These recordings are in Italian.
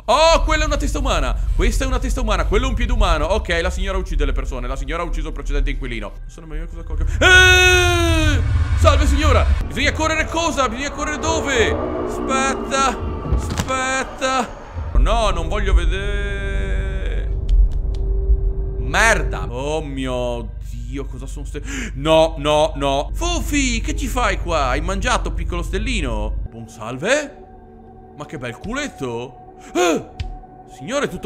Oh, quella è una testa umana. Questa è una testa umana. Quello è un piede umano. Ok, la signora uccide le persone. La signora ha ucciso il precedente inquilino. Non so nemmeno cosa colga. Salve signora. Bisogna correre cosa? Bisogna correre dove? Aspetta. Aspetta. No, non voglio vedere. Merda. Oh mio Dio, cosa sono ste... No, no, no. Fufi, che ci fai qua? Hai mangiato, piccolo stellino? Buon salve? Ma che bel culetto. Signore, tutto...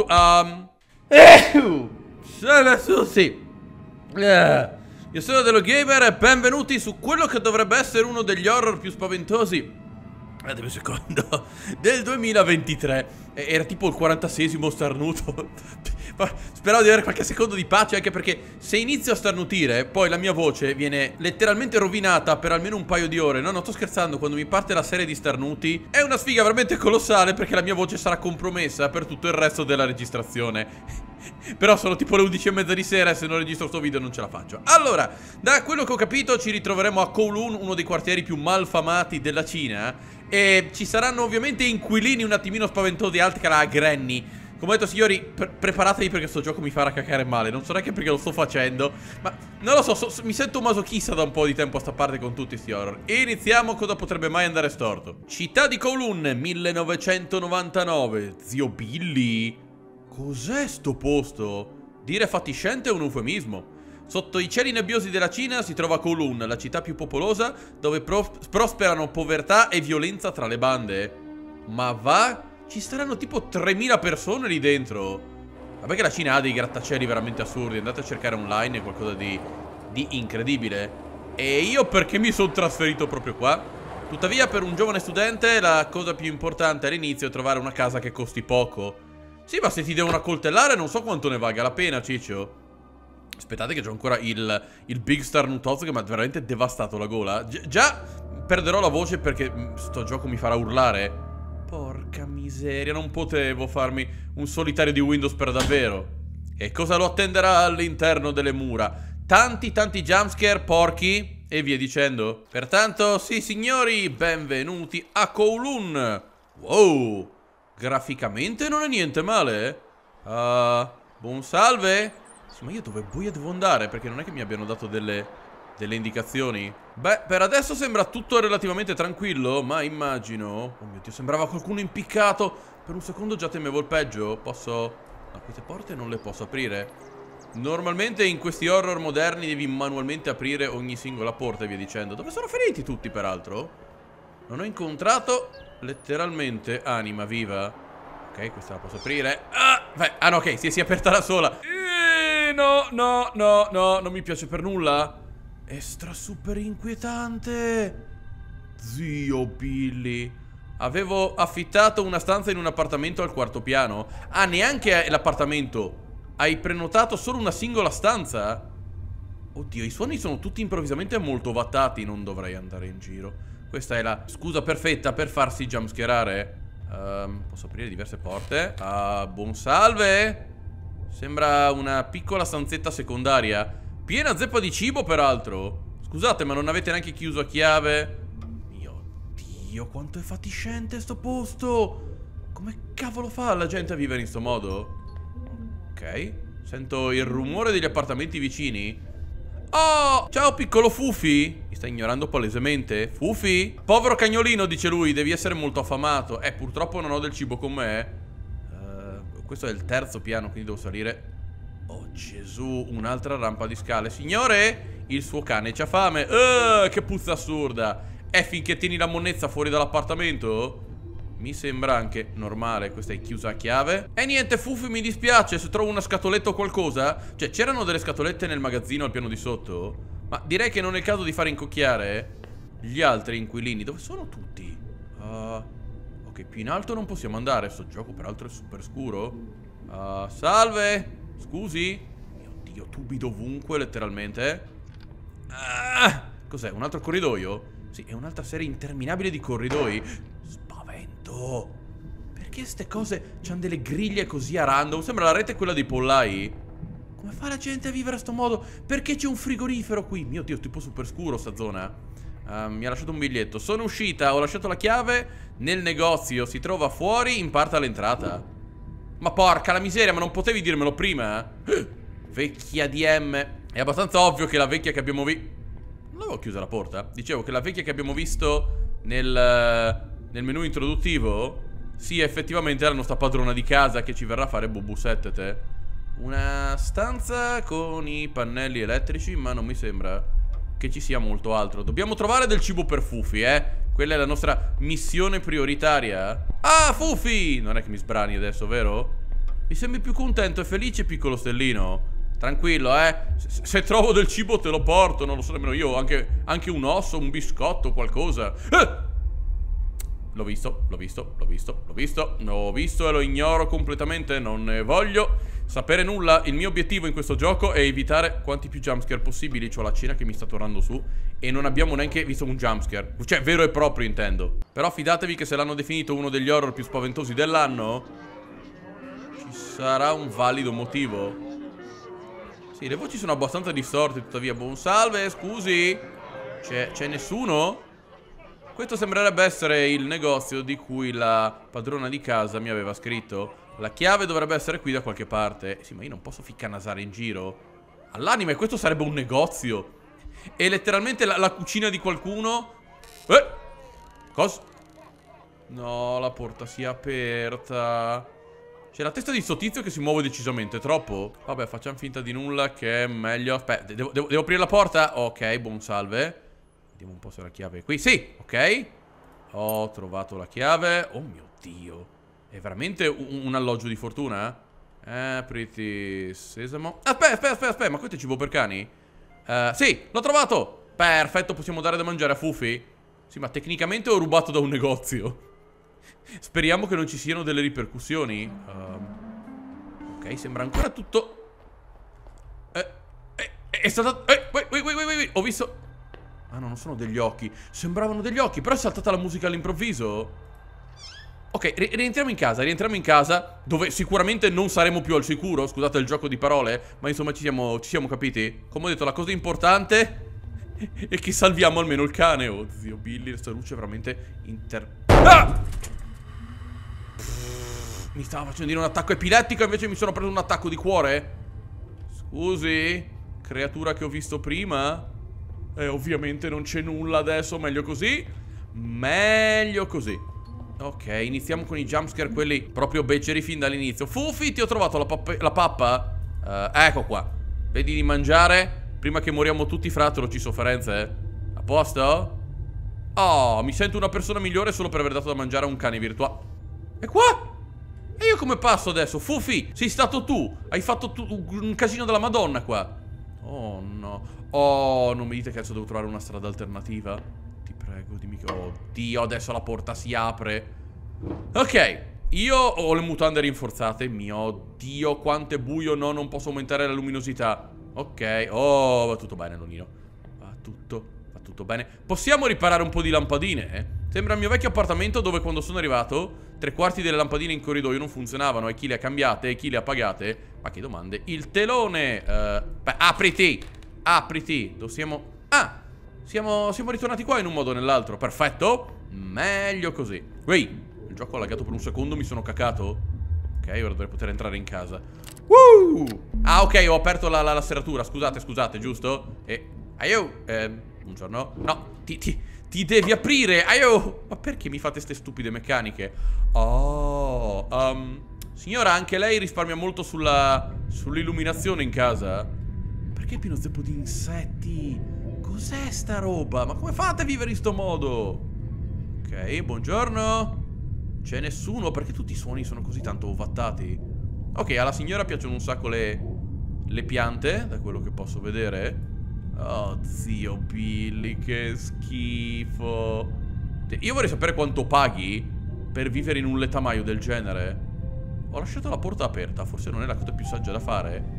Salve Susi. Io sono dello Gamer e benvenuti su quello che dovrebbe essere uno degli horror più spaventosi, dammi un secondo, del 2023. Era tipo il 46esimo starnuto. Speravo di avere qualche secondo di pace, anche perché se inizio a starnutire poi la mia voce viene letteralmente rovinata per almeno un paio di ore. No, non sto scherzando, quando mi parte la serie di starnuti è una sfiga veramente colossale, perché la mia voce sarà compromessa per tutto il resto della registrazione. Però sono tipo le 11:30 di sera e se non registro sto video non ce la faccio. Allora, da quello che ho capito ci ritroveremo a Kowloon, uno dei quartieri più malfamati della Cina, e ci saranno ovviamente inquilini un attimino spaventosi, altri che la Granny. Come ho detto signori, preparatevi perché sto gioco mi farà cacare male. Non so neanche perché lo sto facendo, ma non lo so, mi sento masochista da un po' di tempo a sta parte con tutti sti horror. E iniziamo, cosa potrebbe mai andare storto. Città di Kowloon, 1999. Zio Billy? Cos'è sto posto? Dire fatiscente è un eufemismo. Sotto i cieli nebbiosi della Cina si trova Kowloon, la città più popolosa, dove prosperano povertà e violenza tra le bande. Ma va? Ci saranno tipo 3000 persone lì dentro. Vabbè che la Cina ha dei grattacieli veramente assurdi. Andate a cercare online, è qualcosa di incredibile. E io perché mi sono trasferito proprio qua? Tuttavia per un giovane studente la cosa più importante all'inizio è trovare una casa che costi poco. Sì, ma se ti devono accoltellare non so quanto ne valga la pena, ciccio. Aspettate che c'ho ancora il Big Starnutozzo che mi ha veramente devastato la gola. Già perderò la voce perché sto gioco mi farà urlare. Porca miseria, non potevo farmi un solitario di Windows per davvero. E cosa lo attenderà all'interno delle mura? Tanti jumpscare, porchi e via dicendo. Pertanto, sì signori, benvenuti a Kowloon. Wow, graficamente non è niente male. Buon salve. Sì, ma io dove boia devo andare? Perché non è che mi abbiano dato delle indicazioni. Beh, per adesso sembra tutto relativamente tranquillo, ma immagino... Oh mio Dio, sembrava qualcuno impiccato. Per un secondo già temevo il peggio. Posso... No, queste porte non le posso aprire. Normalmente in questi horror moderni devi manualmente aprire ogni singola porta e via dicendo. Dove sono finiti tutti, peraltro? Non ho incontrato letteralmente anima viva. Ok, questa la posso aprire. Ah no, ok, si è aperta da sola. No, non mi piace per nulla. È super inquietante. Zio Billy. Avevo affittato una stanza in un appartamento al 4º piano. Ah, neanche l'appartamento. Hai prenotato solo una singola stanza? Oddio, i suoni sono tutti improvvisamente molto vattati. Non dovrei andare in giro. Questa è la scusa perfetta per farsi jumpscarare. Posso aprire diverse porte. Buon salve. Sembra una piccola stanzetta secondaria, piena zeppa di cibo peraltro. Scusate, ma non avete neanche chiuso a chiave? Mio Dio, quanto è fatiscente sto posto. Come cavolo fa la gente a vivere in sto modo? Ok, sento il rumore degli appartamenti vicini. Oh, ciao piccolo Fufi. Mi sta ignorando palesemente. Fufi? Povero cagnolino, dice lui, devi essere molto affamato. Purtroppo non ho del cibo con me. Questo è il 3º piano, quindi devo salire. Oh Gesù, un'altra rampa di scale. Signore, il suo cane c'ha fame. Che puzza assurda. Finché tieni la monnezza fuori dall'appartamento? Mi sembra anche normale. Questa è chiusa a chiave. E niente, Fufi, mi dispiace. Se trovo una scatoletta o qualcosa. Cioè, c'erano delle scatolette nel magazzino al piano di sotto, ma direi che non è il caso di fare incocchiare gli altri inquilini. Dove sono tutti? Ok, più in alto non possiamo andare. Sto gioco peraltro è super scuro. Salve. Scusi. Mio Dio, tubi dovunque letteralmente. Cos'è? Un altro corridoio? Sì, è un'altra serie interminabile di corridoi. Spavento. Perché ste cose c'hanno delle griglie così a random? Sembra la rete quella dei pollai. Come fa la gente a vivere a sto modo? Perché c'è un frigorifero qui? Mio Dio, tipo super scuro sta zona. Mi ha lasciato un biglietto. Sono uscita, ho lasciato la chiave nel negozio. Si trova fuori in parte all'entrata. Ma porca la miseria, ma non potevi dirmelo prima? Vecchia DM. È abbastanza ovvio che la vecchia che abbiamo visto... Non avevo chiusa la porta? Dicevo che la vecchia che abbiamo visto nel menu introduttivo sia effettivamente la nostra padrona di casa che ci verrà a fare bubusettete. Una stanza con i pannelli elettrici, ma non mi sembra che ci sia molto altro. Dobbiamo trovare del cibo per Fufi, Quella è la nostra missione prioritaria. Ah, Fufi! Non è che mi sbrani adesso, vero? Mi sembri più contento e felice, piccolo stellino. Tranquillo, se trovo del cibo te lo porto, non lo so nemmeno io. Anche un osso, un biscotto, qualcosa. L'ho visto e lo ignoro completamente. Non ne voglio sapere nulla. Il mio obiettivo in questo gioco è evitare quanti più jumpscare possibili. C'ho la cena che mi sta tornando su e non abbiamo neanche visto un jumpscare. Cioè, vero e proprio intendo. Però fidatevi che se l'hanno definito uno degli horror più spaventosi dell'anno, ci sarà un valido motivo. Sì, le voci sono abbastanza distorte, tuttavia. Buon salve, scusi. C'è nessuno? Questo sembrerebbe essere il negozio di cui la padrona di casa mi aveva scritto. La chiave dovrebbe essere qui da qualche parte. Sì, ma io non posso ficcanasare in giro. All'anima, e questo sarebbe un negozio. È letteralmente la cucina di qualcuno. Cosa? No, la porta si è aperta. C'è la testa di sto tizio che si muove decisamente troppo. Vabbè, facciamo finta di nulla, che è meglio. Aspetta, devo aprire la porta? Ok, buon salve. Vediamo un po' se la chiave è qui. Sì, ok. Ho trovato la chiave. Oh mio Dio. È veramente un alloggio di fortuna? Apriti sesamo. Aspetta, ma questo è cibo per cani? Sì, l'ho trovato. Perfetto, possiamo dare da mangiare a Fufi? Sì, ma tecnicamente ho rubato da un negozio. Speriamo che non ci siano delle ripercussioni. Ok, sembra ancora tutto. È stata. Wait. Ho visto. Ah no, non sono degli occhi. Sembravano degli occhi, però è saltata la musica all'improvviso. Ok, rientriamo in casa, dove sicuramente non saremo più al sicuro. Scusate il gioco di parole, ma insomma ci siamo capiti. Come ho detto, la cosa importante è che salviamo almeno il cane. Oh zio Billy, questa luce è veramente Mi stava facendo dire un attacco epilettico, invece mi sono preso un attacco di cuore. Scusi, creatura che ho visto prima. Ovviamente non c'è nulla adesso, meglio così. Ok, iniziamo con i jumpscare, quelli proprio beceri fin dall'inizio. Fufi, ti ho trovato la pappa. Ecco qua. Vedi di mangiare prima che moriamo tutti fra atroci sofferenze. A posto? Oh, mi sento una persona migliore solo per aver dato da mangiare a un cane virtuale. E qua? E io come passo adesso? Fufi, sei stato tu. Hai fatto un casino della Madonna qua. Oh no. Oh, non mi dite che adesso devo trovare una strada alternativa. Ti prego, dimmi che... Oddio, adesso la porta si apre. Ok, io ho le mutande rinforzate. Mio Dio, quanto è buio. No, non posso aumentare la luminosità. Ok, oh, va tutto bene, nonnino. Va tutto bene. Possiamo riparare un po' di lampadine, Sembra il mio vecchio appartamento dove quando sono arrivato 3/4 delle lampadine in corridoio non funzionavano. E chi le ha cambiate e chi le ha pagate? Ma che domande. Il telone apriti. Dove siamo? Ah, siamo ritornati qua in un modo o nell'altro. Perfetto. Meglio così. Il gioco ha laggato per un secondo, mi sono cacato. Ok, ora dovrei poter entrare in casa. Ah, ok, ho aperto la serratura. Scusate, giusto? Buongiorno. No, ti devi aprire. Ma perché mi fate ste stupide meccaniche? Oh, signora, anche lei risparmia molto sull'illuminazione in casa? Perché è pieno zeppo di insetti? Cos'è sta roba? Ma come fate a vivere in sto modo? Ok, buongiorno. C'è nessuno? Perché tutti i suoni sono così tanto ovattati? Ok, alla signora piacciono un sacco le piante, da quello che posso vedere. Oh, zio Billy, che schifo. Io vorrei sapere quanto paghi per vivere in un lettamaio del genere. Ho lasciato la porta aperta, forse non è la cosa più saggia da fare.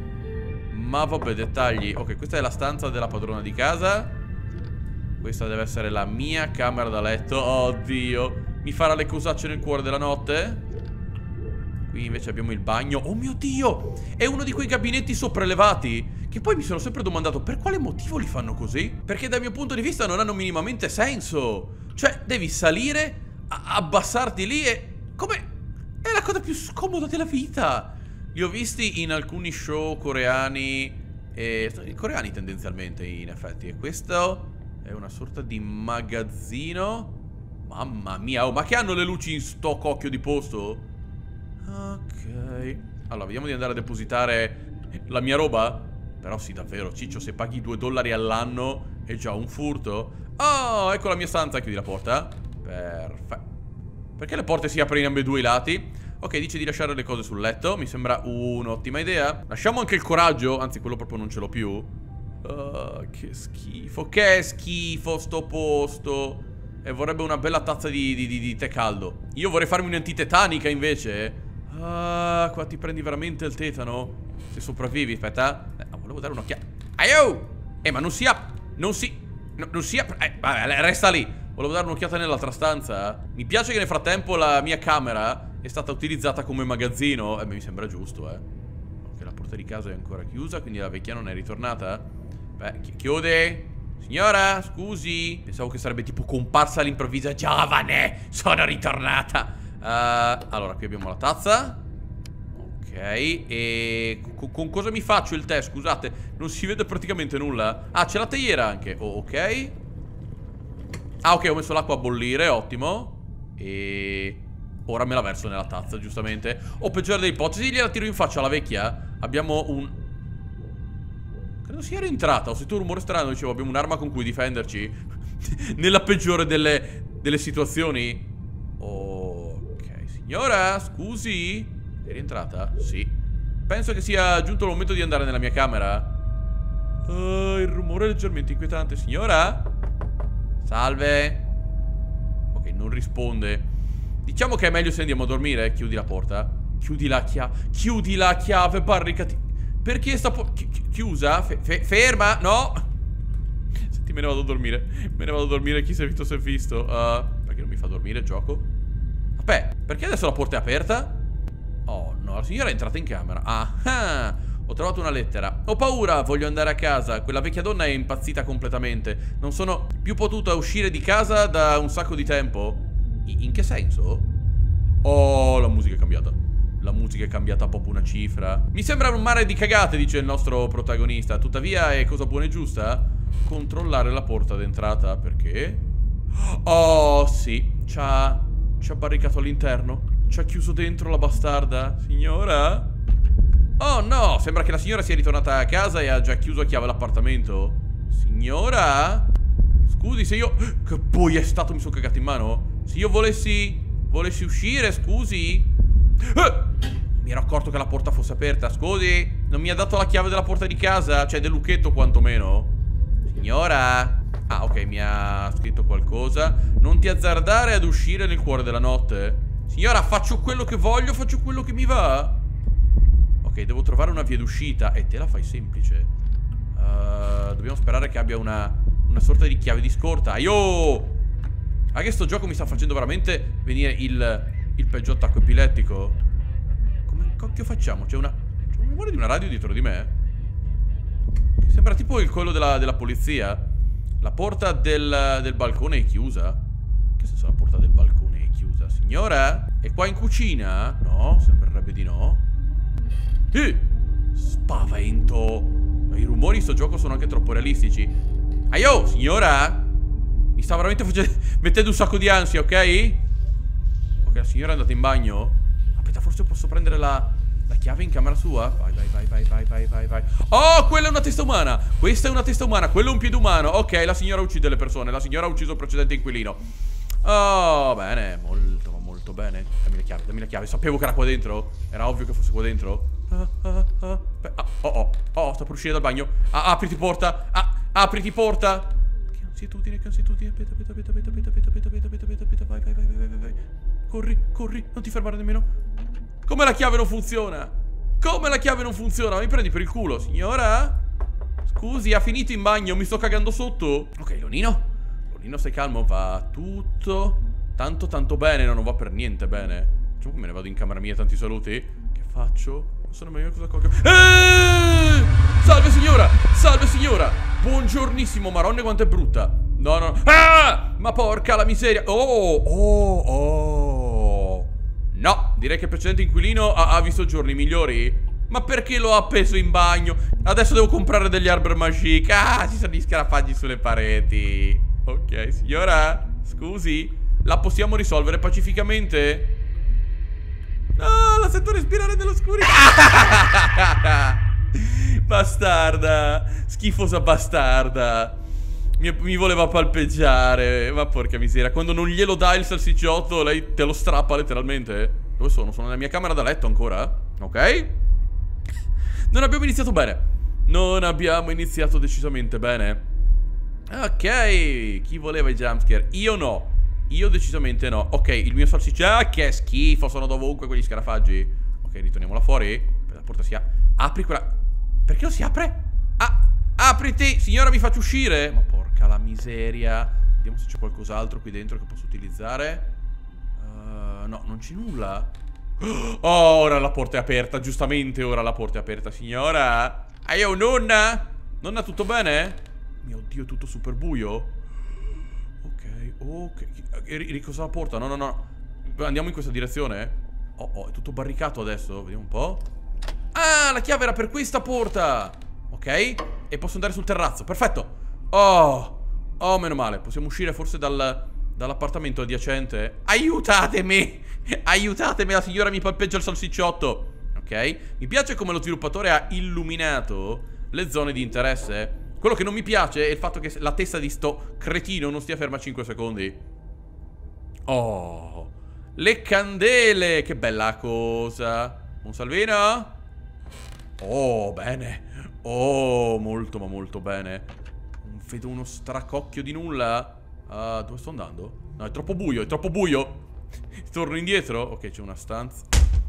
Ma vabbè, dettagli. Ok, questa è la stanza della padrona di casa. Questa deve essere la mia camera da letto. Oddio, mi farà le cosacce nel cuore della notte. Qui invece abbiamo il bagno. Oh mio Dio, è uno di quei gabinetti sopraelevati che poi mi sono sempre domandato per quale motivo li fanno così. Perché dal mio punto di vista non hanno minimamente senso. Cioè, devi salire, abbassarti lì e... Come... È la cosa più scomoda della vita. Li ho visti in alcuni show coreani coreani tendenzialmente, in effetti. E questo è una sorta di magazzino. Mamma mia, oh, ma che hanno le luci in sto cocchio di posto? Ok. Allora, vediamo di andare a depositare la mia roba. Però sì, davvero, ciccio, se paghi $2 all'anno è già un furto. Oh, ecco la mia stanza, chiudi la porta. Perfetto. Perché le porte si aprono in ambedue i lati? Ok, dice di lasciare le cose sul letto. Mi sembra un'ottima idea. Lasciamo anche il coraggio. Anzi, quello proprio non ce l'ho più. Che schifo. Che schifo sto posto. E vorrebbe una bella tazza di tè caldo. Io vorrei farmi un'antitetanica invece. Qua ti prendi veramente il tetano. Se sopravvivi, aspetta. Volevo dare un'occhiata. Aiò! Ma non si vabbè, resta lì. Volevo dare un'occhiata nell'altra stanza. Mi piace che nel frattempo la mia camera è stata utilizzata come magazzino. Mi sembra giusto, Ok, la porta di casa è ancora chiusa, quindi la vecchia non è ritornata. Beh, chiude. Signora, scusi. Pensavo che sarebbe tipo comparsa all'improvviso. Giovane, sono ritornata. Allora, qui abbiamo la tazza. Ok, e con cosa mi faccio il tè? Scusate, non si vede praticamente nulla. Ah, c'è la teiera anche. Ok. Ah, ok, ho messo l'acqua a bollire, ottimo. E ora me la verso nella tazza, giustamente. O peggiore delle ipotesi, gliela tiro in faccia alla vecchia. Abbiamo un... credo sia rientrata. Ho sentito un rumore strano, dicevo, abbiamo un'arma con cui difenderci. Nella peggiore delle situazioni. Ok, signora, scusi. È rientrata? Sì. Penso che sia giunto il momento di andare nella mia camera. Il rumore è leggermente inquietante. Signora? Salve. Ok, non risponde. Diciamo che è meglio se andiamo a dormire. Chiudi la porta. Chiudi la chiave, barricati. Perché sta chiusa? Ferma, no. Senti, me ne vado a dormire. Me ne vado a dormire, chi si è visto si è visto. Perché non mi fa dormire il gioco? Vabbè, perché adesso la porta è aperta? Oh no, la signora è entrata in camera. Ah, ho trovato una lettera. Ho paura, voglio andare a casa. Quella vecchia donna è impazzita completamente. Non sono più potuta uscire di casa da un sacco di tempo. In che senso? Oh, la musica è cambiata. La musica è cambiata proprio una cifra. Mi sembra un mare di cagate, dice il nostro protagonista. Tuttavia è cosa buona e giusta controllare la porta d'entrata. Perché? Oh sì, ci ha barricato all'interno. Ci ha chiuso dentro la bastarda. Signora? Oh no, sembra che la signora sia ritornata a casa e ha già chiuso a chiave l'appartamento. Signora? Scusi, se io... Che poi è stato, mi sono cagato in mano. Se io volessi uscire, scusi. Mi ero accorto che la porta fosse aperta. Scusi, non mi ha dato la chiave della porta di casa? Cioè del lucchetto quantomeno. Signora? Ah, ok, mi ha scritto qualcosa. Non ti azzardare ad uscire nel cuore della notte. Signora, faccio quello che voglio, faccio quello che mi va. Ok, devo trovare una via d'uscita. E te la fai semplice. Dobbiamo sperare che abbia una sorta di chiave di scorta. Aio! Ah, che sto gioco mi sta facendo veramente venire il peggio attacco epilettico. Come cocchio facciamo? C'è un rumore di una radio dietro di me, che sembra tipo quello della polizia. La porta del balcone è chiusa. Che senso la porta del balcone è chiusa? Signora? È qua in cucina? No, sembrerebbe di no. Spavento. I rumori in sto gioco sono anche troppo realistici. Aio, signora? Mi sta veramente mettendo un sacco di ansia, ok? Ok, la signora è andata in bagno. Aspetta, forse posso prendere la chiave in camera sua? Vai. Oh, quella è una testa umana. Questa è una testa umana, quello è un piede umano. Ok, la signora uccide le persone. La signora ha ucciso il precedente inquilino. Oh, bene, molto bene. Dammi la chiave, sapevo che era qua dentro. Era ovvio che fosse qua dentro. Sta per uscire dal bagno. Apriti porta. Apriti porta. Che ansietudine. Aspetta. Vai. Corri, non ti fermare nemmeno. Come la chiave non funziona? Mi prendi per il culo, signora? Scusi, ha finito in bagno, mi sto cagando sotto. Ok, Lonino, stai calmo, va tutto tanto bene. No, non va per niente bene. Diciamo che me ne vado in camera mia, tanti saluti. Che faccio? Non so nemmeno cosa cocchio. Salve signora. Buongiornissimo, maronna quanto è brutta. No. Ma porca la miseria. Oh. No. direi che il precedente inquilino ha visto giorni migliori. Ma perché lo ha appeso in bagno? Adesso devo comprare degli Arbor Magic. Ah, ci sono gli scarafaggi sulle pareti. Ok, signora, scusi, la possiamo risolvere pacificamente? No, la sento respirare nell'oscurità. Bastarda, schifosa bastarda. Mi voleva palpeggiare. Ma porca miseria, quando non glielo dai il salsicciotto, lei te lo strappa letteralmente. Dove sono? Sono nella mia camera da letto ancora? Ok. Non abbiamo iniziato bene. Non abbiamo iniziato decisamente bene. Ok, chi voleva i jumpscare? Io no. Io decisamente no. Ok, il mio salsicciotto. Ah, che schifo, sono dovunque quegli scarafaggi. Ok, ritorniamola fuori. La porta si apre. Apri quella. Perché non si apre? Ah, apriti, signora, mi faccio uscire. Ma porca la miseria. Vediamo se c'è qualcos'altro qui dentro che posso utilizzare. No, non c'è nulla. Oh, ora la porta è aperta, giustamente ora la porta è aperta, signora. Io, nonna? Nonna, tutto bene? Mio Dio, è tutto super buio. Ok, ok. Ricosa la porta? No, no, no. Andiamo in questa direzione? Oh, è tutto barricato adesso. Vediamo un po'. Ah, la chiave era per questa porta. Ok, e posso andare sul terrazzo, perfetto. Oh, meno male. Possiamo uscire forse dall'appartamento adiacente. Aiutatemi. Aiutatemi, la signora mi palpeggia il salsicciotto. Ok, mi piace come lo sviluppatore ha illuminato le zone di interesse. Quello che non mi piace è il fatto che la testa di sto cretino non stia ferma 5 secondi. Oh, le candele. Che bella cosa. Un salvino. Oh, bene. Oh, molto ma molto bene. Non vedo uno stracocchio di nulla. Dove sto andando? No, è troppo buio, è troppo buio. Torno indietro. Ok, c'è una stanza.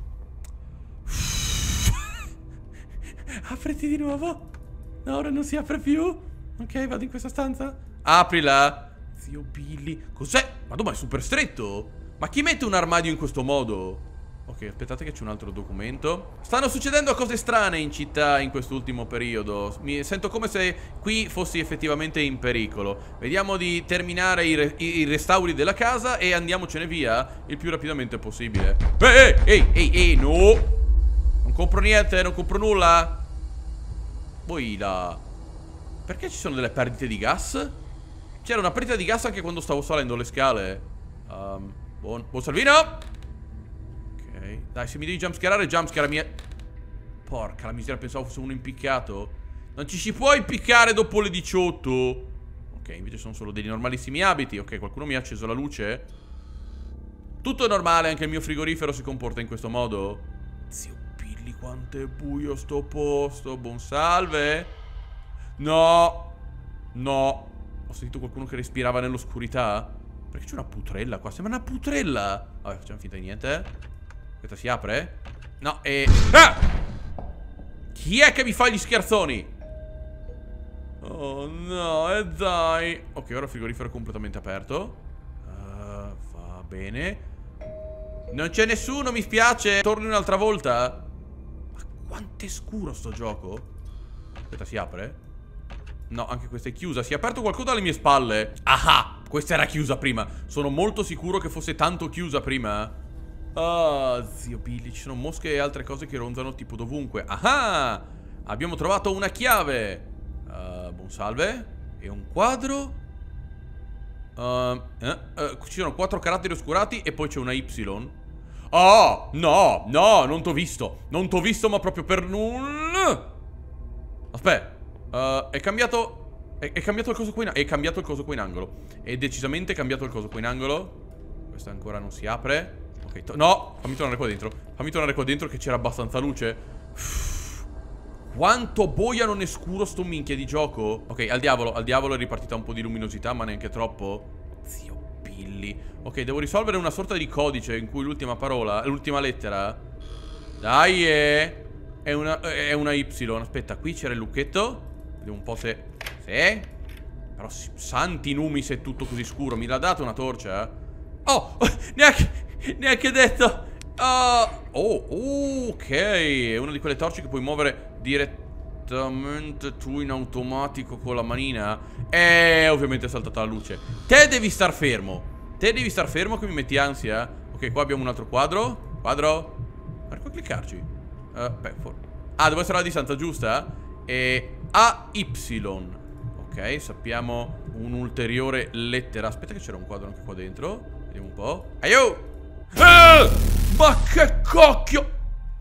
Apriti di nuovo. No, ora non si apre più. Ok, vado in questa stanza. Aprila. Zio Billy. Cos'è? Ma dove è super stretto? Ma chi mette un armadio in questo modo? Ok, aspettate che c'è un altro documento. Stanno succedendo cose strane in città in quest'ultimo periodo. Mi sento come se qui fossi effettivamente in pericolo. Vediamo di terminare i restauri della casa e andiamocene via il più rapidamente possibile. Ehi, no! Non compro niente, non compro nulla. Poi là. Perché ci sono delle perdite di gas? C'era una perdita di gas anche quando stavo salendo le scale. Buon Salvino. Dai, se mi devi jumpscarare, jumpscarami. Porca la miseria, pensavo fosse uno impiccato. Non ci si può impiccare dopo le 18. Ok, invece sono solo dei normalissimi abiti. Ok, qualcuno mi ha acceso la luce. Tutto è normale, anche il mio frigorifero si comporta in questo modo. Zio Billy, quanto è buio sto posto. Buon salve. No. No. Ho sentito qualcuno che respirava nell'oscurità. Perché c'è una putrella qua? Sembra una putrella. Vabbè, facciamo finta di niente. Questa si apre? No, ah! Chi è che mi fa gli scherzoni? Oh no, e dai. Ok, ora il frigorifero è completamente aperto. Va bene. Non c'è nessuno, mi spiace. Torni un'altra volta. Ma quanto è scuro sto gioco. Questa si apre? No, anche questa è chiusa. Si è aperto qualcosa alle mie spalle. Ah, questa era chiusa prima. Sono molto sicuro che fosse tanto chiusa prima. Zio Billy, ci sono mosche e altre cose che ronzano tipo dovunque. Ah, abbiamo trovato una chiave. Buon salve. E un quadro. Ci sono 4 caratteri oscurati e poi c'è una Y. Oh, no, no, non t'ho visto. Non t'ho visto, ma proprio per nulla. Aspetta, è cambiato. È cambiato il coso qua in angolo. È cambiato il coso qua in angolo. È decisamente cambiato il coso qua in angolo. Questa ancora non si apre. Ok, no, fammi tornare qua dentro. Fammi tornare qua dentro che c'era abbastanza luce. Quanto boia non è scuro sto minchia di gioco. Ok, al diavolo è ripartita un po' di luminosità, ma neanche troppo. Zio Billy. Ok, devo risolvere una sorta di codice in cui l'ultima parola, l'ultima lettera. Dai, è una Y. Aspetta, qui c'era il lucchetto. Vediamo un po' se... Sì. Però santi numi se è tutto così scuro. Mi l'ha dato una torcia? Oh, neanche detto. Ok. È una di quelle torce che puoi muovere direttamente tu in automatico con la manina. Ovviamente è saltata la luce. Te devi star fermo. Te devi star fermo che mi metti ansia. Ok, qua abbiamo un altro quadro. Quadro. Guarda qua cliccarci. Devo essere alla distanza giusta. E AY. Ok, sappiamo un'ulteriore lettera. Aspetta che c'era un quadro anche qua dentro. Vediamo un po'. Aiuto! Ma che cocchio!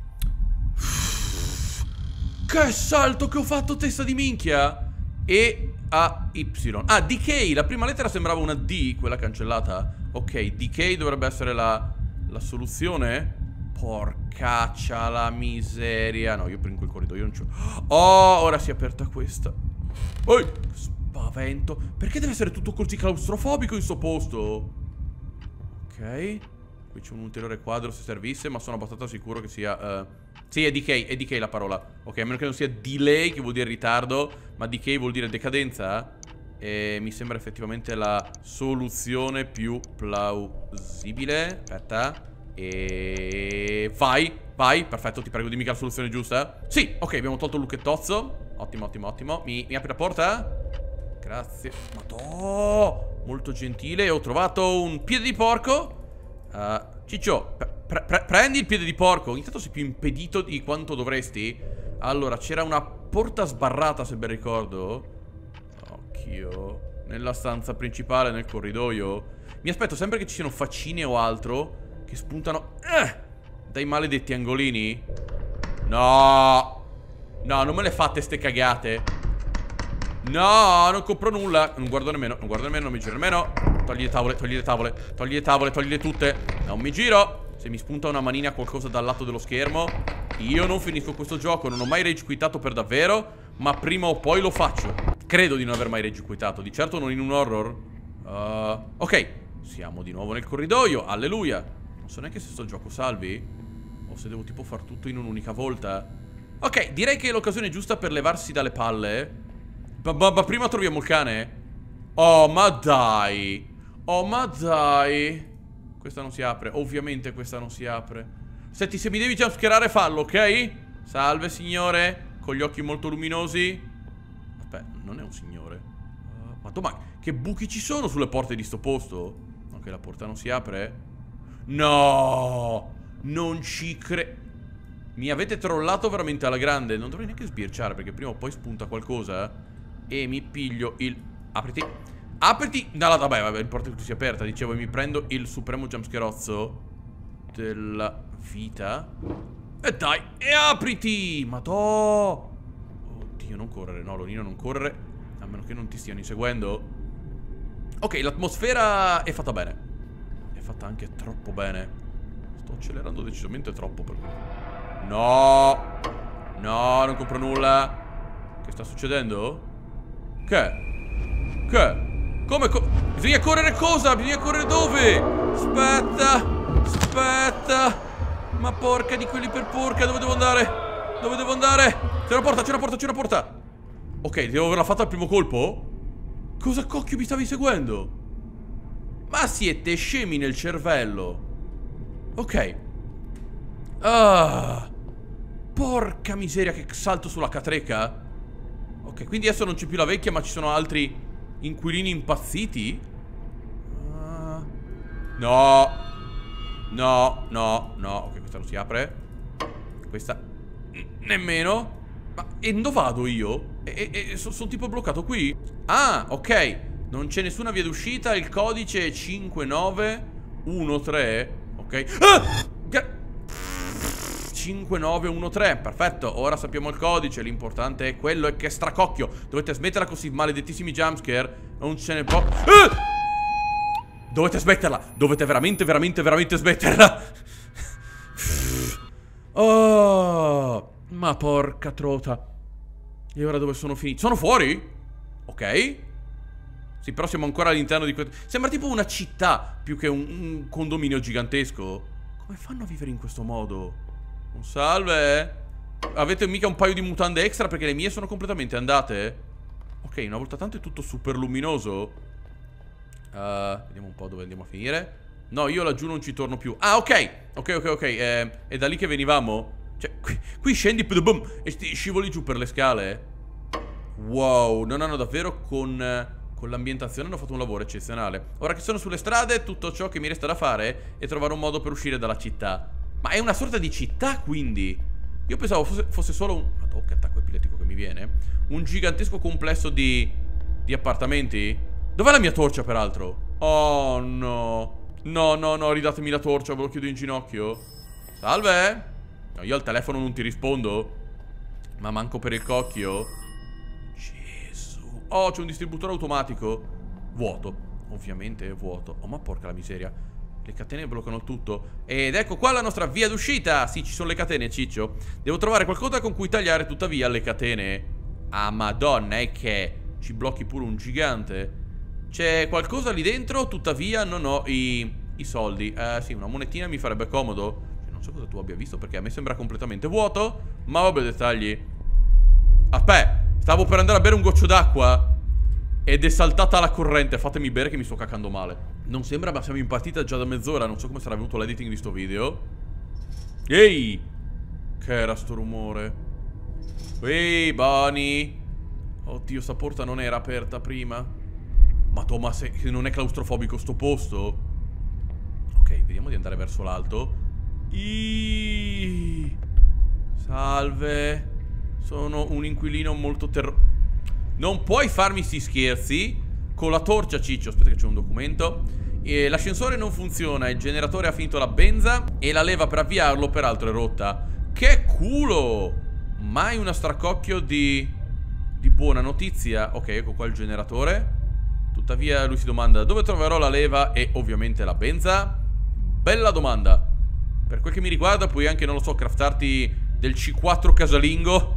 Che salto che ho fatto, testa di minchia! E-A-Y. Ah, DK, la prima lettera sembrava una D, quella cancellata. Ok, DK dovrebbe essere la soluzione. Porcaccia la miseria. No, io per in quel corridoio non c'ho. Oh, ora si è aperta questa. Oi, spavento. Perché deve essere tutto così claustrofobico in sto posto? Ok. Qui c'è un ulteriore quadro se servisse, ma sono abbastanza sicuro che sia... Sì, è decay la parola. Ok, a meno che non sia delay, che vuol dire ritardo, ma decay vuol dire decadenza. E mi sembra effettivamente la soluzione più plausibile. Aspetta. E... vai, perfetto, ti prego dimmi che è la soluzione giusta. Sì, ok, abbiamo tolto il lucchettozzo. Ottimo. Mi apri la porta? Grazie. Madò, molto gentile. Ho trovato un piede di porco. Ciccio, prendi il piede di porco. Intanto sei più impedito di quanto dovresti. Allora, c'era una porta sbarrata, se ben ricordo. Occhio. Nella stanza principale, nel corridoio. Mi aspetto sempre che ci siano faccine o altro che spuntano dai maledetti angolini. No, non me le fate ste cagate. No, non compro nulla. Non guardo nemmeno, non mi giro nemmeno. Togli le tavole, toglile tutte. Non mi giro. Se mi spunta una manina qualcosa dal lato dello schermo, io non finisco questo gioco. Non ho mai rage quitato per davvero, ma prima o poi lo faccio. Credo di non aver mai rage quitato. Di certo non in un horror. Ok, siamo di nuovo nel corridoio. Alleluia. Non so neanche se sto gioco salvi o se devo tipo far tutto in un'unica volta. Ok, direi che è l'occasione giusta per levarsi dalle palle. Ma prima troviamo il cane. Oh, ma dai. Questa non si apre. Ovviamente questa non si apre. Senti, se mi devi jumpscarare fallo, ok? Salve signore, con gli occhi molto luminosi. Aspetta, non è un signore. Ma che buchi ci sono sulle porte di sto posto? Ok, la porta non si apre. No, non ci credo. Mi avete trollato veramente alla grande. Non dovrei neanche sbirciare perché prima o poi spunta qualcosa. E mi piglio il... Apriti. No, vabbè, l'importa che tu sia aperta. Dicevo, mi prendo il supremo jumpscherozzo della vita. E dai, e apriti. Madò. Oddio, non correre. No, Lonino, non correre. A meno che non ti stiano inseguendo. Ok, l'atmosfera è fatta bene. È fatta anche troppo bene. Sto accelerando decisamente troppo per questo. No, non compro nulla. Che sta succedendo? Che? Come? Bisogna correre cosa? Bisogna correre dove? Aspetta. Ma porca di quelli per porca. Dove devo andare? C'è una porta. Ok, devo averla fatta al primo colpo? Cosa cocchio mi stavi seguendo? Ma siete scemi nel cervello. Ok. Porca miseria, che salto sulla catreca. Ok, quindi adesso non c'è più la vecchia, ma ci sono altri inquilini impazziti. No. Ok, questa non si apre. Questa nemmeno. Ma e dove vado io? Sono tipo bloccato qui. Ah, ok. Non c'è nessuna via d'uscita. Il codice è 5913. Ok. 5913, perfetto, ora sappiamo il codice. L'importante è quello, e che stracocchio. Dovete smetterla con questi maledettissimi jumpscare. Non ce ne può. Dovete smetterla. Dovete veramente smetterla. Oh, ma porca trota. E ora dove sono finito? Sono fuori? Ok. Sì, però siamo ancora all'interno di questo. Sembra tipo una città più che un condominio gigantesco. Come fanno a vivere in questo modo? Un salve. Avete mica un paio di mutande extra? Perché le mie sono completamente andate. Ok, una volta tanto è tutto super luminoso. Vediamo un po' dove andiamo a finire. No, io laggiù non ci torno più. Ah, ok. È da lì che venivamo. Cioè, qui scendi e scivoli giù per le scale. Wow, no, davvero con l'ambientazione hanno fatto un lavoro eccezionale. Ora che sono sulle strade, tutto ciò che mi resta da fare è trovare un modo per uscire dalla città. Ma è una sorta di città, quindi. Io pensavo fosse solo un... Madò, che attacco epilettico che mi viene. Un gigantesco complesso di appartamenti. Dov'è la mia torcia, peraltro? Oh, no. No, no, no, ridatemi la torcia, ve lo chiedo in ginocchio. Salve? No, io al telefono non ti rispondo. Ma manco per il cocchio. Gesù. Oh, c'è un distributore automatico. Vuoto. Ovviamente è vuoto. Oh, ma porca la miseria. Le catene bloccano tutto. Ed ecco qua la nostra via d'uscita. Sì, ci sono le catene, ciccio. Devo trovare qualcosa con cui tagliare tuttavia le catene. Ah, madonna, è che ci blocchi pure un gigante. C'è qualcosa lì dentro, tuttavia non ho i soldi. Sì, una monetina mi farebbe comodo. Non so cosa tu abbia visto, perché a me sembra completamente vuoto. Ma vabbè, dettagli. Aspetta, stavo per andare a bere un goccio d'acqua ed è saltata la corrente. Fatemi bere che mi sto cacando male. Non sembra, ma siamo in partita già da mezz'ora. Non so come sarà venuto l'editing di sto video. Ehi! Che era sto rumore? Ehi, Bonnie! Oddio, sta porta non era aperta prima. Ma Thomas, se non è claustrofobico sto posto? Ok, vediamo di andare verso l'alto. Salve. Sono un inquilino molto Non puoi farmi sti scherzi. Con la torcia, ciccio. Aspetta che c'è un documento. L'ascensore non funziona. Il generatore ha finito la benza. E la leva per avviarlo peraltro è rotta. Che culo. Mai una stracocchio di buona notizia. Ok, ecco qua il generatore. Tuttavia lui si domanda: dove troverò la leva e ovviamente la benza? Bella domanda. Per quel che mi riguarda puoi anche, non lo so, craftarti del C4 casalingo.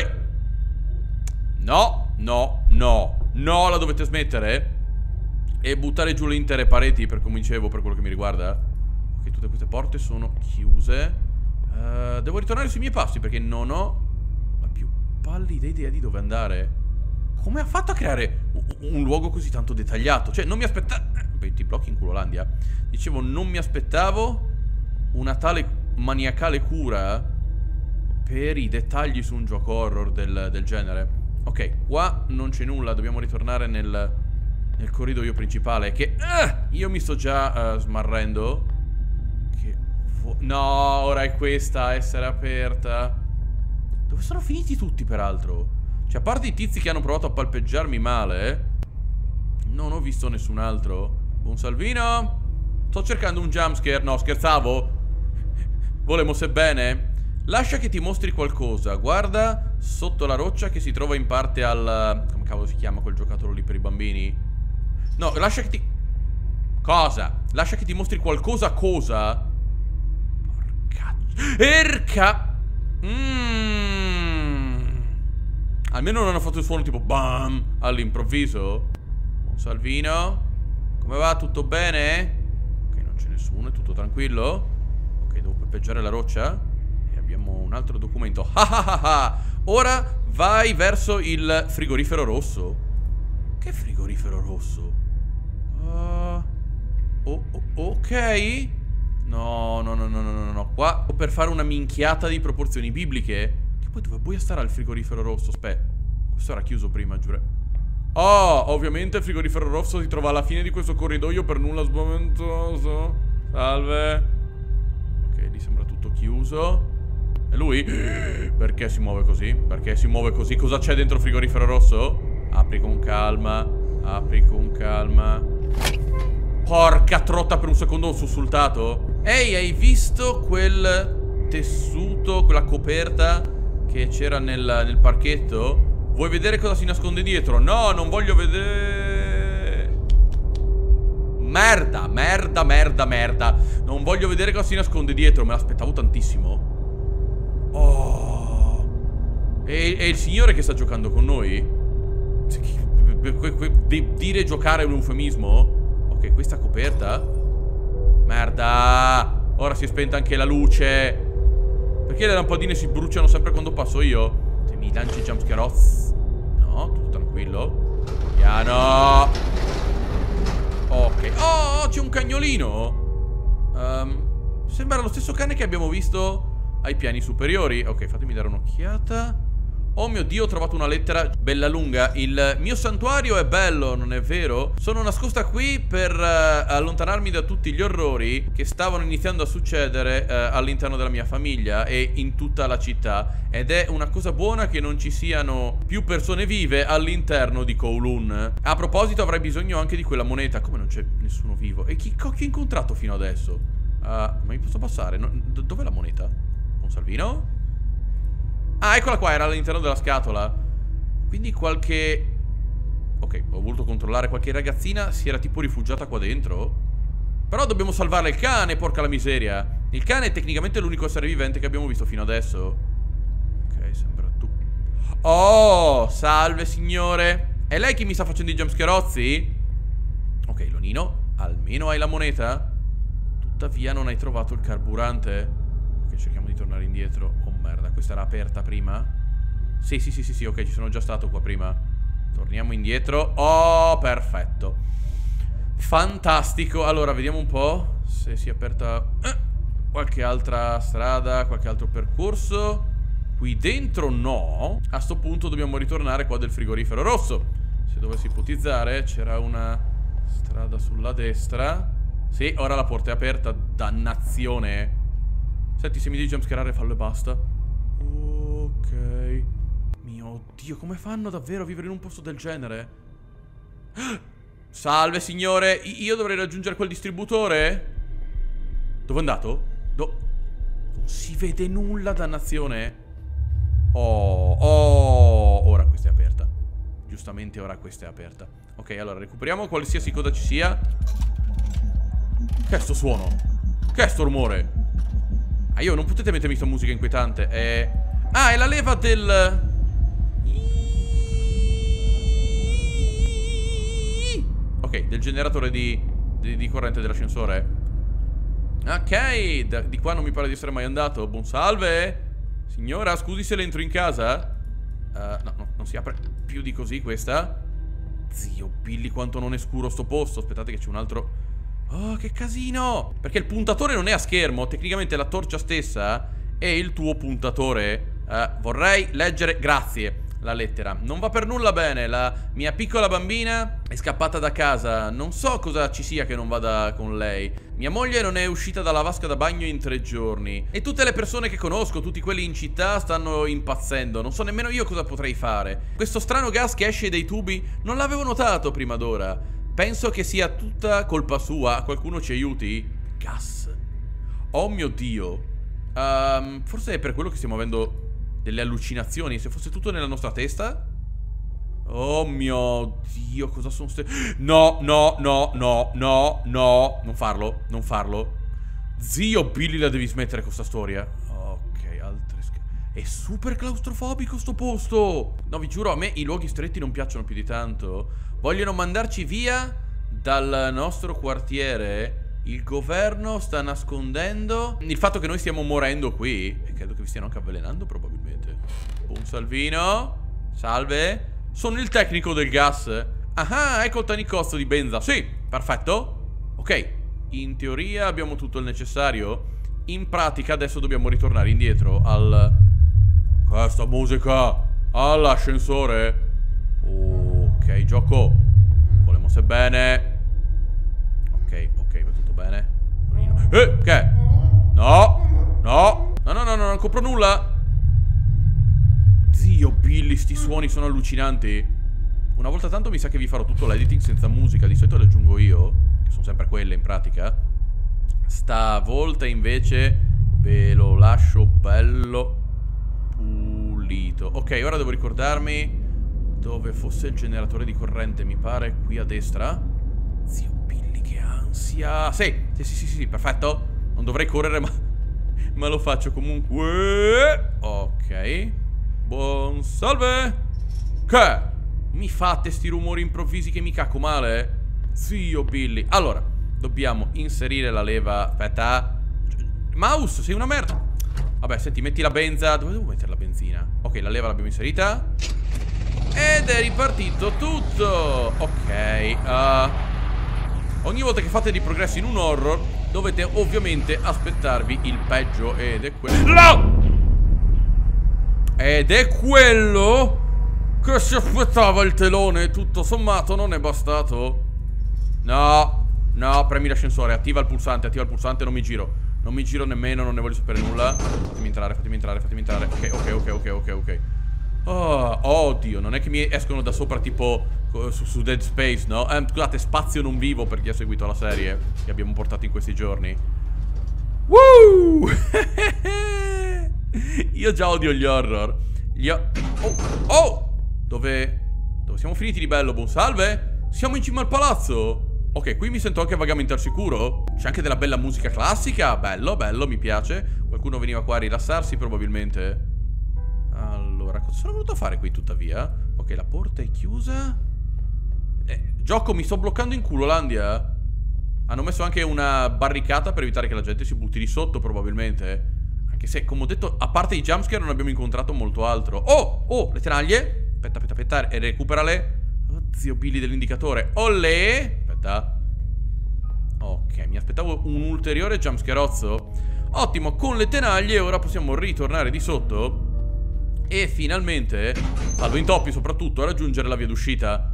No, no, no. No, la dovete smettere. E buttare giù le intere pareti, per come dicevo, per quello che mi riguarda. Ok, tutte queste porte sono chiuse. Devo ritornare sui miei passi perché non ho la più pallida idea di dove andare. Come ha fatto a creare un luogo così tanto dettagliato? Cioè, non mi aspettavo... Beh, ti blocchi in culolandia. Dicevo, non mi aspettavo una tale maniacale cura per i dettagli su un gioco horror del genere. Ok, qua non c'è nulla. Dobbiamo ritornare nel corridoio principale. Che... io mi sto già smarrendo. No, ora è questa a essere aperta. Dove sono finiti tutti, peraltro? Cioè, a parte i tizi che hanno provato a palpeggiarmi male, non ho visto nessun altro. Buon Salvino. Sto cercando un jumpscare. No, scherzavo. Volemo sebbene. Lascia che ti mostri qualcosa. Guarda sotto la roccia che si trova in parte al... come cavolo si chiama quel giocattolo lì per i bambini? No, lascia che ti... Cosa? Lascia che ti mostri qualcosa. Cosa? Erca. Almeno non hanno fatto il suono tipo bam all'improvviso. Buon Salvino. Come va? Tutto bene? Ok, non c'è nessuno, è tutto tranquillo. Ok, devo peppeggiare la roccia. E abbiamo un altro documento. Ora vai verso il frigorifero rosso. Che frigorifero rosso? Ok. No, no, no, no, no, no, no. Qua per fare una minchiata di proporzioni bibliche. Che poi dove vuoi stare al frigorifero rosso? Aspetta, questo era chiuso prima, giuro. Oh, ovviamente il frigorifero rosso si trova alla fine di questo corridoio, per nulla spaventoso. Salve. Ok, lì sembra tutto chiuso. E lui? Perché si muove così? Perché si muove così? Cosa c'è dentro il frigorifero rosso? Apri con calma. Apri con calma. Porca trotta, per un secondo ho sussultato. Ehi, hai visto quel tessuto, quella coperta che c'era nel parchetto? Vuoi vedere cosa si nasconde dietro? No, non voglio vedere. Merda, merda, merda, merda. Non voglio vedere cosa si nasconde dietro. Me l'aspettavo tantissimo. Oh. È il signore che sta giocando con noi? Dire giocare è un eufemismo? Ok, questa coperta. Merda. Ora si è spenta anche la luce. Perché le lampadine si bruciano sempre quando passo io? Se mi lanci jumpscarozz. No, tutto tranquillo. Piano. Ok. Oh, c'è un cagnolino. Sembra lo stesso cane che abbiamo visto ai piani superiori. Ok, fatemi dare un'occhiata. Oh mio Dio, ho trovato una lettera bella lunga. Il mio santuario è bello, non è vero? Sono nascosta qui per allontanarmi da tutti gli orrori che stavano iniziando a succedere all'interno della mia famiglia e in tutta la città. Ed è una cosa buona che non ci siano più persone vive all'interno di Kowloon. A proposito, avrei bisogno anche di quella moneta. Come non c'è nessuno vivo? E chi ho incontrato fino adesso? Ma mi posso passare? Dov'è la moneta? Un Salvino? Ah, eccola qua, era all'interno della scatola. Quindi qualche... Ok, ho voluto controllare. Qualche ragazzina si era tipo rifugiata qua dentro. Però dobbiamo salvare il cane, porca la miseria. Il cane è tecnicamente l'unico essere vivente che abbiamo visto fino adesso. Ok, sembra tu. Oh, salve signore. È lei che mi sta facendo i jumpscarozzi? Ok, Lonino, almeno hai la moneta. Tuttavia non hai trovato il carburante. Ok, cerchiamo di tornare indietro. Oh merda, questa era aperta prima? Sì, ok, ci sono già stato qua prima. Torniamo indietro. Oh, perfetto. Fantastico. Allora, vediamo un po' se si è aperta qualche altra strada, qualche altro percorso. Qui dentro no. A sto punto dobbiamo ritornare qua del frigorifero rosso. Se dovessi ipotizzare, c'era una strada sulla destra. Sì, ora la porta è aperta. Dannazione. Senti, se mi devi jumpscarare, fallo e basta. Ok. Mio Dio, come fanno davvero a vivere in un posto del genere? Salve signore, io dovrei raggiungere quel distributore? Dove è andato? Non si vede nulla, dannazione. Oh, ora questa è aperta. Giustamente ora questa è aperta. Ok, allora recuperiamo qualsiasi cosa ci sia. Che è sto suono? Che è sto rumore? Ah, io non potete mettermi sta musica inquietante. Ah, è la leva del... Ok, del generatore di corrente dell'ascensore. Ok, di qua non mi pare di essere mai andato. Buon salve. Signora, scusi se le entro in casa. No, non si apre più di così questa. Zio Billy, quanto non è scuro sto posto. Aspettate che c'è un altro... Oh, che casino. Perché il puntatore non è a schermo. Tecnicamente la torcia stessa è il tuo puntatore. Vorrei leggere, grazie, la lettera. Non va per nulla bene. La mia piccola bambina è scappata da casa. Non so cosa ci sia che non vada con lei. Mia moglie non è uscita dalla vasca da bagno in 3 giorni. E tutte le persone che conosco, tutti quelli in città, stanno impazzendo. Non so nemmeno io cosa potrei fare. Questo strano gas che esce dai tubi non l'avevo notato prima d'ora. Penso che sia tutta colpa sua. Qualcuno ci aiuti? Gas. Oh mio Dio. Forse è per quello che stiamo avendo delle allucinazioni. Se fosse tutto nella nostra testa. Oh mio Dio, cosa sono ste... No. Non farlo. Zio Billy, la devi smettere con sta storia. Ok, altre è super claustrofobico sto posto. No, vi giuro, a me i luoghi stretti non piacciono più di tanto. Vogliono mandarci via dal nostro quartiere. Il governo sta nascondendo il fatto che noi stiamo morendo qui. E credo che vi stiano anche avvelenando probabilmente. Buon Salvino. Salve. Sono il tecnico del gas. Ah, ecco il tanicozzo di benza. Sì, perfetto. Ok, in teoria abbiamo tutto il necessario. In pratica adesso dobbiamo ritornare indietro al... Questa musica all'ascensore. Ok, gioco. Volemo se bene. Ok, va tutto bene. Che? No, non compro nulla. Zio Billy, sti suoni sono allucinanti. Una volta tanto mi sa che vi farò tutto l'editing senza musica. Di solito le aggiungo io, che sono sempre quelle in pratica. Stavolta invece ve lo lascio bello pulito. Ok, ora devo ricordarmi dove fosse il generatore di corrente. Mi pare qui a destra. Zio Billy, che ansia. Sì, perfetto. Non dovrei correre, ma lo faccio comunque. Ok. Buon salve. Che? Mi fate sti rumori improvvisi che mi cacco male? Zio Billy. Allora, dobbiamo inserire la leva. Aspetta. Mouse, sei una merda. Vabbè, senti, metti la benza. Dove devo mettere la benzina? Ok, la leva l'abbiamo inserita. Ed è ripartito tutto. Ok. Ogni volta che fate dei progressi in un horror dovete ovviamente aspettarvi il peggio. Ed è quello. Ed è quello che si aspettava il telone. Tutto sommato non è bastato. No, no, premi l'ascensore, attiva il pulsante, non mi giro. Non mi giro nemmeno, non ne voglio sapere nulla. Fatemi entrare. Ok. Oh, oddio, non è che mi escono da sopra tipo su Dead Space, no? Scusate, Spazio non vivo, per chi ha seguito la serie che abbiamo portato in questi giorni. Woo! Io già odio gli horror. Oh! Dove siamo finiti di bello? Buon salve? Siamo in cima al palazzo. Ok, qui mi sento anche vagamente al sicuro. C'è anche della bella musica classica. Bello, mi piace. Qualcuno veniva qua a rilassarsi probabilmente. Allora, cosa sono venuto a fare qui tuttavia? Ok, la porta è chiusa. Gioco, mi sto bloccando in culo, Landia. Hanno messo anche una barricata per evitare che la gente si butti di sotto probabilmente. Anche se, come ho detto, a parte i jumpscare non abbiamo incontrato molto altro. Oh, le tenaglie. Aspetta, e recuperale. Oddio, Billy dell'indicatore. Olè. Aspetta. Ok, mi aspettavo un ulteriore jumpscarozzo. Ottimo, con le tenaglie ora possiamo ritornare di sotto e finalmente, salvo intoppi soprattutto, raggiungere la via d'uscita.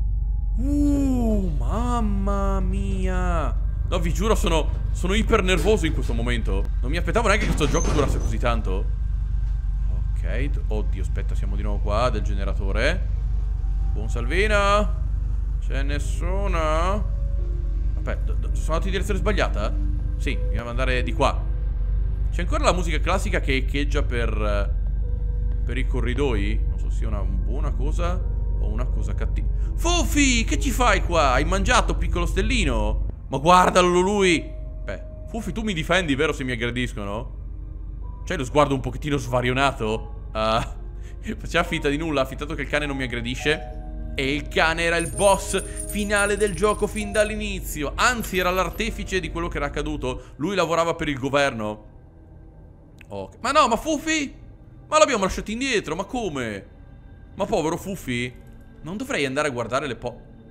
Mamma mia. No, vi giuro, sono iper nervoso in questo momento. Non mi aspettavo neanche che questo gioco durasse così tanto. Ok, oddio, aspetta, siamo di nuovo qua, del generatore. Buon Salvina. C'è nessuno? Aspetta, sono andato in direzione sbagliata? Sì, dobbiamo andare di qua. C'è ancora la musica classica che echeggia per i corridoi. Non so se sia una buona cosa o una cosa cattiva. Fufi, che ci fai qua? Hai mangiato, piccolo stellino? Ma guardalo lui. Beh, Fufi, tu mi difendi, vero, se mi aggrediscono? C'hai lo sguardo un pochettino svarionato? Faceva finta di nulla, affittato che il cane non mi aggredisce. E il cane era il boss finale del gioco fin dall'inizio. Anzi, era l'artefice di quello che era accaduto. Lui lavorava per il governo. Ok. Ma no, ma Fufi? Ma l'abbiamo lasciato indietro, ma come? Ma povero Fufi? Non dovrei andare a guardare le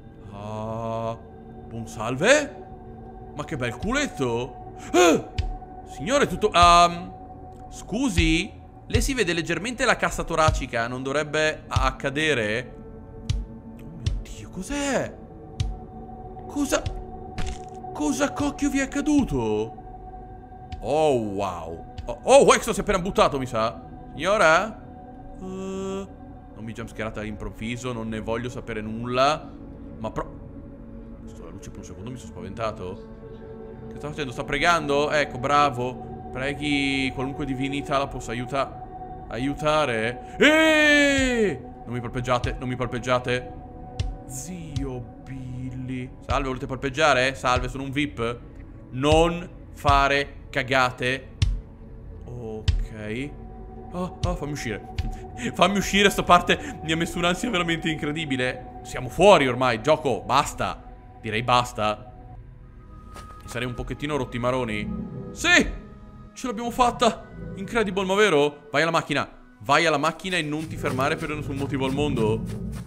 buon salve? Ma che bel culetto. Signore, tutto... scusi? Lei si vede leggermente la cassa toracica. Non dovrebbe accadere? Oh mio Dio, cos'è? Cosa cocchio vi è accaduto? Oh, wow. Oh, Wexo si è appena buttato, mi sa. Signora? Non mi jumpscarata all'improvviso, non ne voglio sapere nulla. Ma la luce per un secondo mi sono spaventato. Che sta facendo? Sta pregando? Ecco, bravo. Preghi qualunque divinità la possa aiutare. Non mi palpeggiate. Zio Billy. Salve, volete palpeggiare? Salve, sono un VIP. Non fare cagate. Ok. Fammi uscire. Fammi uscire, sta parte mi ha messo un'ansia veramente incredibile. Siamo fuori ormai, gioco, basta. Direi basta. Sarei un pochettino rotti i maroni. Sì, ce l'abbiamo fatta. Incredible, ma vero? Vai alla macchina e non ti fermare per nessun motivo al mondo.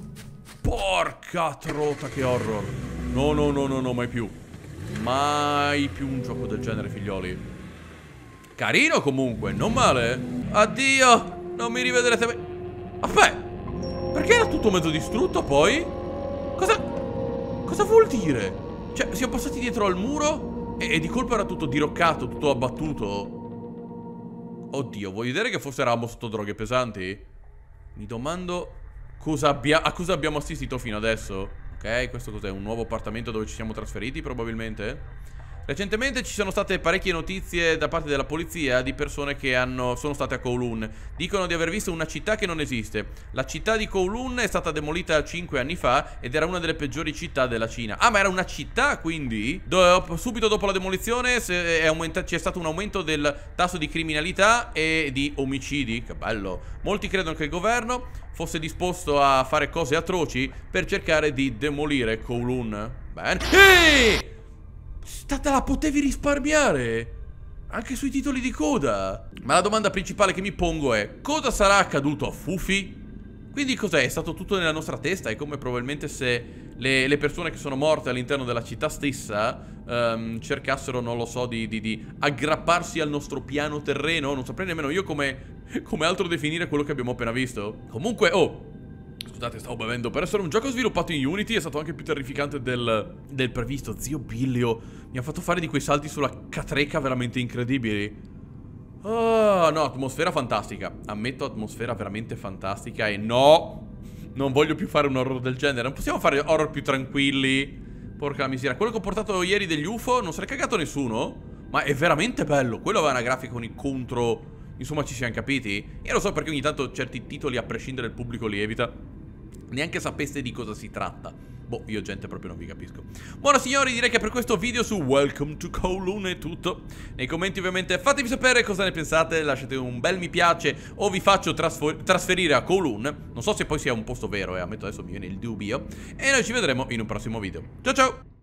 Porca trota, che horror. No, mai più. Mai più un gioco del genere, figlioli. Carino comunque, non male. Addio, non mi rivedrete mai. Aspetta, perché era tutto mezzo distrutto poi? Cosa vuol dire? Cioè, siamo passati dietro al muro e di colpo era tutto diroccato, tutto abbattuto. Oddio, vuoi vedere che forse eravamo sotto droghe pesanti? Mi domando a cosa abbiamo assistito fino adesso. Ok, questo cos'è? Un nuovo appartamento dove ci siamo trasferiti probabilmente? Recentemente ci sono state parecchie notizie da parte della polizia di persone che sono state a Kowloon. Dicono di aver visto una città che non esiste. La città di Kowloon è stata demolita 5 anni fa ed era una delle peggiori città della Cina. Ah, ma era una città, quindi? Subito dopo la demolizione c'è stato un aumento del tasso di criminalità e di omicidi. Che bello. Molti credono che il governo fosse disposto a fare cose atroci per cercare di demolire Kowloon. Bene. Te la potevi risparmiare anche sui titoli di coda. Ma la domanda principale che mi pongo è: cosa sarà accaduto a Fufi? Quindi cos'è? È stato tutto nella nostra testa? È come probabilmente se le persone che sono morte all'interno della città stessa cercassero, non lo so, di aggrapparsi al nostro piano terreno. Non saprei nemmeno io come Come altro definire quello che abbiamo appena visto? Comunque, oh, scusate, stavo bevendo. Per essere un gioco sviluppato in Unity è stato anche più terrificante del previsto. Zio Billio mi ha fatto fare di quei salti sulla catreca veramente incredibili. Oh, no, atmosfera fantastica. Ammetto, atmosfera veramente fantastica. E no, non voglio più fare un horror del genere. Non possiamo fare horror più tranquilli. Porca la miseria. Quello che ho portato ieri degli UFO non se l'è cagato nessuno. Ma è veramente bello. Quello aveva una grafica, un incontro. Insomma, ci siamo capiti. Io lo so perché ogni tanto certi titoli, a prescindere, il pubblico li evita. Neanche sapeste di cosa si tratta. Boh, io gente proprio non vi capisco. Buona signori, direi che per questo video su Welcome to Kowloon è tutto. Nei commenti ovviamente fatemi sapere cosa ne pensate. Lasciate un bel mi piace o vi faccio trasferire a Kowloon. Non so se poi sia un posto vero, ammetto adesso mi viene il dubbio. E noi ci vedremo in un prossimo video. Ciao ciao!